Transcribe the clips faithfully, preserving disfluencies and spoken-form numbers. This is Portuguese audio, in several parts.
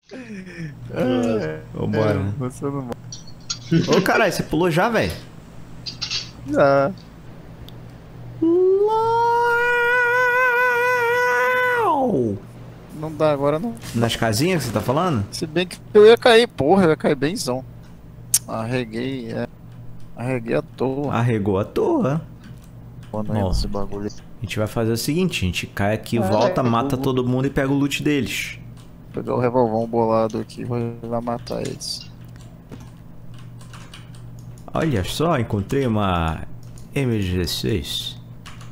É, Vambora. é, você não... Ô, caralho, você pulou já, velho? Já. Não dá agora não. Nas casinhas que você tá falando? Se bem que eu ia cair, porra, eu ia cair benzão. Arreguei, é. Arreguei à toa. Arregou à toa. Quando Ó, esse bagulho. a gente vai fazer o seguinte, a gente cai aqui, Ah, volta, é, mata vou- todo mundo e pega o loot deles. Vou pegar o revolvão bolado aqui, vou lá matar eles. Olha só, encontrei uma M dezesseis.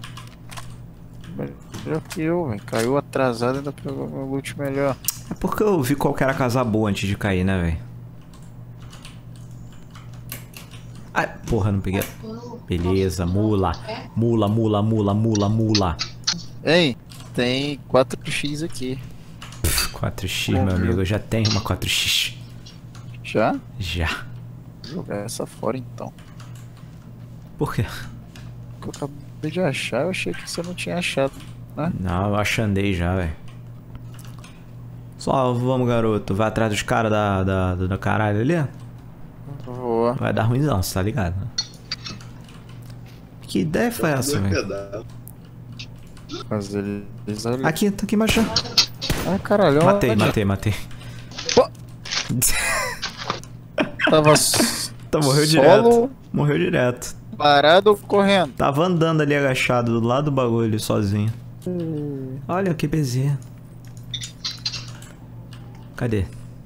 Melhor que eu, velho. Caiu atrasado, ainda pegou meu loot melhor. É porque eu vi qual que era a casa boa antes de cair, né, velho? Ai, porra, não peguei. Beleza, mula. Mula, mula, mula, mula, mula. Hein? Tem quatro x aqui. Pff, quatro x, meu amigo. Eu já tenho uma quatro x. Já? Já. Vou jogar essa fora então. Por quê? Porque eu acabei de achar, eu achei que você não tinha achado, né? Não, eu achandei já, velho. Só vamos, garoto. Vai atrás dos caras da, da, do da caralho ali. Vou. Vai dar ruim não, você tá ligado, né? Que ideia foi essa, velho? Fazer eles ali. Aqui, tá aqui embaixo. Ai, caralho. Matei, onde? matei, matei. Pô. Tava s- Tá, morreu solo, direto. Morreu direto. parado ou correndo? Tava andando ali agachado do lado do bagulho, sozinho. Olha que bezerra. Cadê?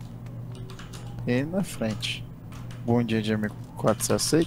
E na frente. Bom dia de M quatro, você aceita?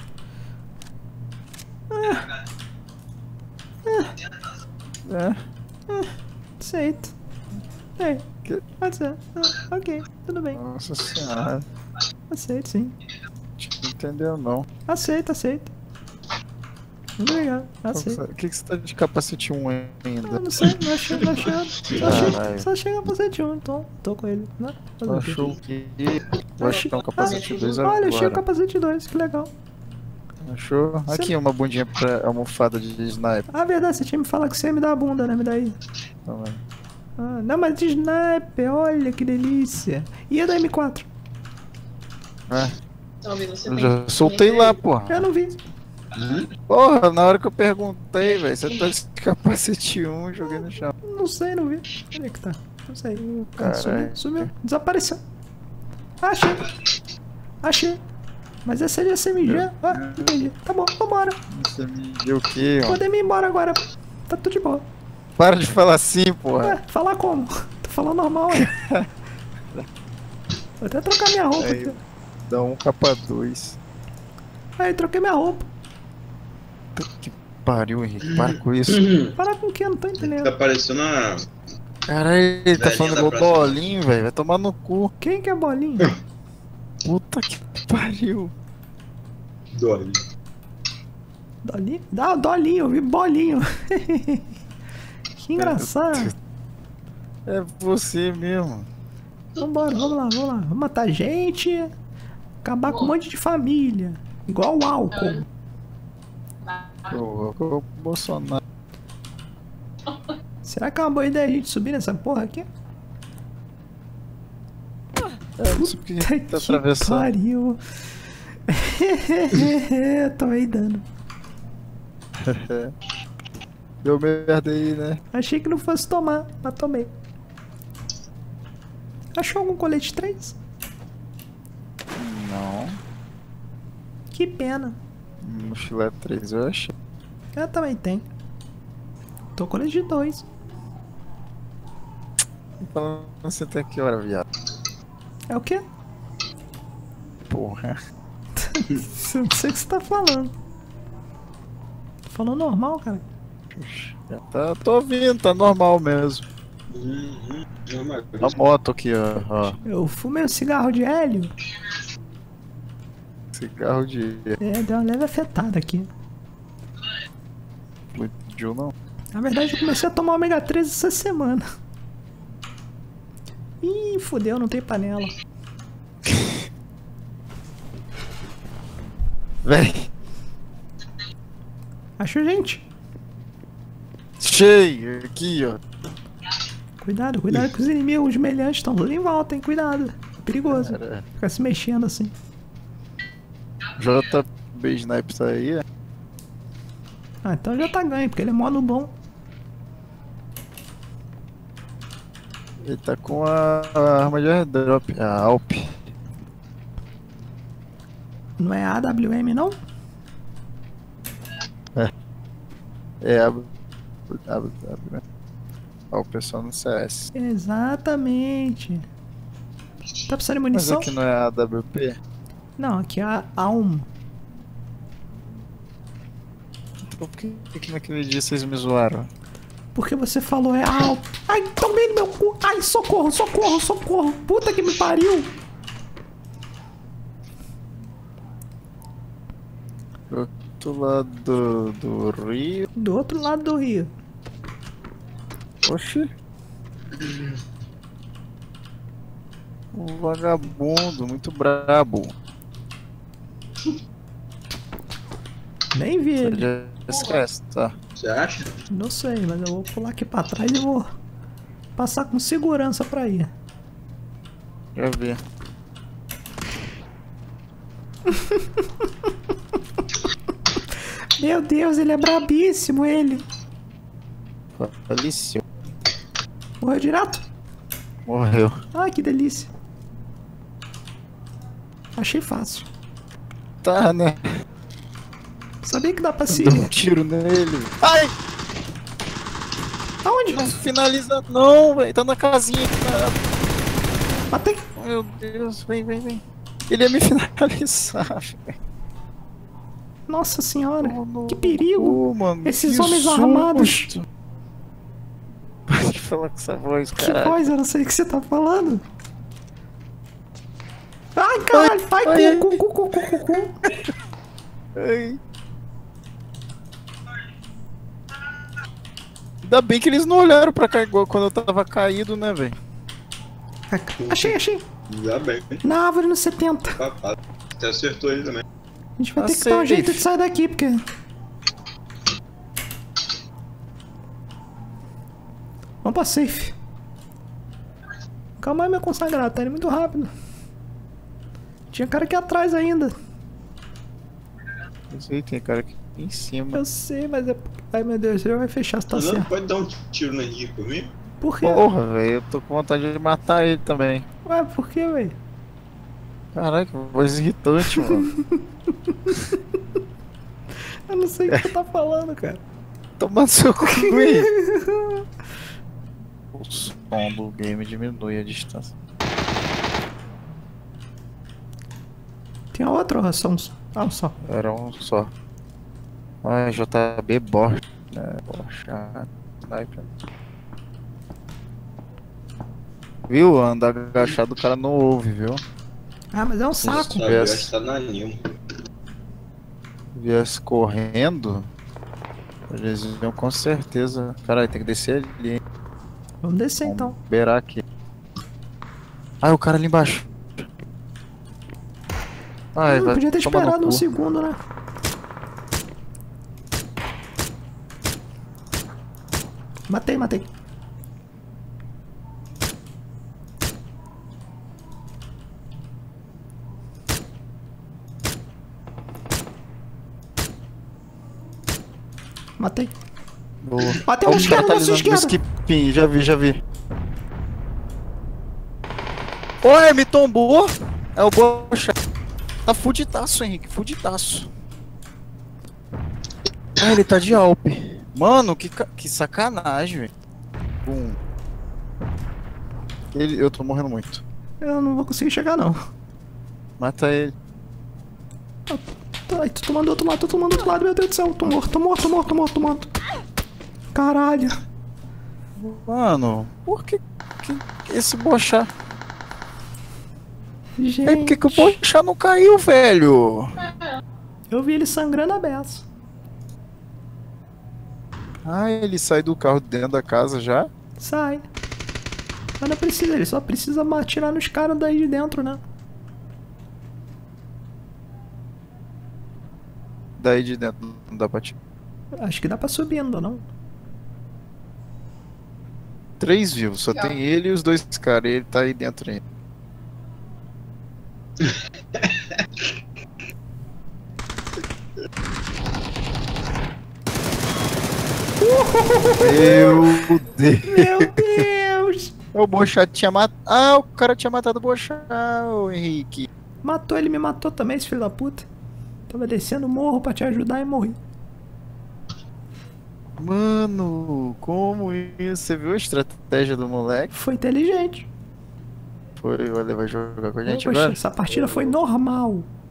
É. Aceito. É, Que- pode ser. Ah, ok, tudo bem. Nossa senhora. Aceito, sim. Não entendeu não. Aceito, aceito. Muito obrigado. Aceito. O que, que você tá de capacete um Ah, ainda? não sei, não achei, não achei. Só Caralho. achei, só chega capacete um, então tô com ele, né? Fazer o quê? Achou que. Vou achar um capacete dois Ah, olha, achei o agora. capacete dois, que legal. Achou? Aqui uma bundinha pra almofada de sniper. Ah, verdade, você tinha me falado que você ia me dar a bunda, né? Me dá aí. Também. Ah, não, mas de sniper, olha que delícia. E a da M quatro? É, Talvez você eu tenha já que soltei rever. lá, porra. Eu não vi. Porra, na hora que eu perguntei, velho, você tá de capacete um, joguei no chão. Não sei, não vi. Onde é que tá? Não sei. Ah, Caralho. sumiu, sumiu. Desapareceu. Ah, achei. Achei. Mas essa é de S M G. Ah, entendi. Tá bom, vambora. Você me deu o quê, ó? Podemos ir embora agora. Tá tudo de boa. Para de falar assim, porra. Ué, falar como? Tô falando normal, hein? Vou até trocar minha roupa Aí, aqui. dá um capa dois. Aí, troquei minha roupa. Que pariu, Henrique. Para com isso. Parar com o que? Eu não tô Tá entendendo. parecendo a. Caralho, ele tá Velhinha falando da igual praça. Dolinho, velho. Vai tomar no cu. Quem que é bolinha? Puta que pariu. Dolly. Dolinho? Ah, Dolinho, eu vi bolinho. Que engraçado. É você mesmo. Vambora, vamos lá, vamos lá. Vamos matar gente. Acabar com um monte de família. Igual o álcool. Ô, ô, Bolsonaro. Será que é uma boa ideia a gente subir nessa porra aqui? É, não sei porque Puta tá que atravessando. pariu. Tomei dano. Deu merda aí, né? Achei que não fosse tomar, mas tomei. Achou algum colete três? Não. Que pena. Mochila três eu achei. Eu também tenho. Tô colete de dois. Falando assim até que hora, viado? É o quê? Porra. Eu não sei o que você tá falando. Tô falando normal, cara. Já tá, tô ouvindo, tá normal mesmo. Uhum. Não, mas- A moto aqui, ó. ó. Eu fumei um cigarro de hélio. Cigarro de. É, deu uma leve afetada aqui. Explodiu não? Na verdade, eu comecei a tomar ômega três essa semana. Ih, fudeu, não tem panela. Véi. Achou, gente? Cheio aqui, ó. Cuidado, cuidado que os inimigos meliantes estão todos em volta, hein? Cuidado. É perigoso. Cara, Ficar se mexendo assim. J B Snipes aí, é? Ah, então já tá ganho, porque ele é modo bom. Ele tá com a, a arma de airdrop, a Alp. Não é A W M, não? É a, a, a, Alp é só no C S. Exatamente. Tá precisando de Mas munição? aqui não é a AWP? Não, aqui é a Alm. Então por que, por que naquele dia vocês me zoaram? Porque você falou é Alm. Ai, tomei no meu cu. Ai, socorro, socorro, socorro. Puta que me pariu. Do outro lado do, do rio. Do outro lado do rio. Oxi. Um vagabundo, muito brabo. Nem vi ele. Já esquece, tá? Você acha? Não sei, mas eu vou pular aqui pra trás e vou passar com segurança pra ir. Já vi. Meu Deus, ele é brabíssimo, ele. Faleceu. Morreu direto? Morreu. Ai, que delícia. Achei fácil. Tá, né? Sabia que dá pra se... Deu um tiro nele. Ai! Aonde? Não finaliza não, velho. Tá na casinha aqui na... Matei. Meu Deus, vem, vem, vem. Ele ia me finalizar, velho. Nossa senhora, Oh, no- que perigo. Oh, mano, Esses que homens susto. armados. Pode falar com essa voz, Que cara. voz? Eu não sei o que você tá falando. Ai, caralho. Ai, ai, cu, cu, cu, cu, cu, cu. Ai. Ainda bem que eles não olharam pra cá igual quando eu tava caído, né, velho? Achei, achei. Ainda bem. Na árvore no setenta. Papado. Você acertou ele também. A gente vai Ah, ter que dar um safe. jeito de sair daqui, porque... Vamos pra safe. Calma aí, meu consagrado. Tá indo muito rápido. Tinha cara aqui atrás ainda. Não sei, tem cara aqui em cima. Eu sei, mas é... Ai, meu Deus, ele vai fechar se tá Não certo. pode dar um tiro na Henrique comigo? Por quê? Porra, velho, eu tô com vontade de matar ele também. Ué, por quê, velho? Caraca, voz irritante, mano. Eu não sei o que você tá falando, cara. Toma seu cu aí. O som do game diminui a distância. Tem outra ou é só um só? Ah, um só. Era um só. Ai, J B Borch. Né? Borcha. Sniper. Viu? Andar agachado o cara não ouve, viu? Ah, mas é um saco. Sabe, eu acho que tá na Nimo. Viesse correndo, eles iam com certeza. Caralho, tem que descer ali, hein? Vamos descer então. Vamos beirar aqui. Ah, o cara ali embaixo. Ai, Eu vai podia ter tomar no esperado um cu. segundo, né? Matei, matei. Matei. Boa. Ó, tem Ó, um o esquerdo, cara tá nosso ali no esquerdo. skipinho, já vi, já vi. Oi, me tombou! É o Bocha. Tá fudidaço, Henrique, fudidaço. Ah, ele tá de Alp. Mano, que, ca- que sacanagem, velho. Bum. Ele, eu tô morrendo muito. Eu não vou conseguir chegar, não. Mata ele. Ai, tô tomando do outro lado, tô tomando do outro lado, meu Deus do céu. Tô morto, tô morto, tô morto, tô morto, tô morto. Caralho. Mano, por que, que esse Bocha? Gente. É porque que o Bocha não caiu, velho? Eu vi ele sangrando a beça. Ah, ele sai do carro dentro da casa já? Sai. Mas não precisa, ele só precisa atirar nos caras daí de dentro, né? Daí de dentro não dá pra tirar. Acho que dá pra subir ainda, não? três vivos, só tem ele e os dois caras, e ele tá aí dentro ainda. Meu Deus! Meu Deus! O Bochá tinha matado. Ah, o cara tinha matado o Bochá, ô Henrique. Matou, ele me matou também, esse filho da puta. Tava descendo o morro pra te ajudar e morri. Mano, como isso? Você viu a estratégia do moleque? Foi inteligente. Foi, olha, vai jogar com a gente Poxa, agora? essa partida foi normal.